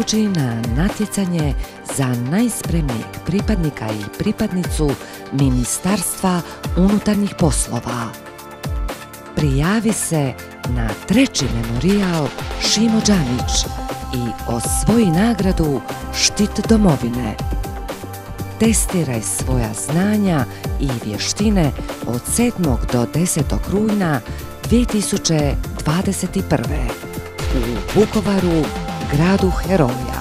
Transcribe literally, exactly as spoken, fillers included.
dođi na natjecanje za najspremnijeg pripadnika i pripadnicu Ministarstva unutarnjih poslova. Prijavi se na treći memorijal Šimo Đanić i osvoji nagradu Štit domovine. Testiraj svoja znanja i vještine od sedmog do desetog rujna dvije tisuće dvadeset prve. u Vukovaru, gradu heroja.